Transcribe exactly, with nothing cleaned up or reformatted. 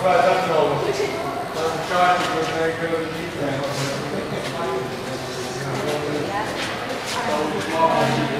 Vabbè, tanto tanto ciao, non è quello di Stavo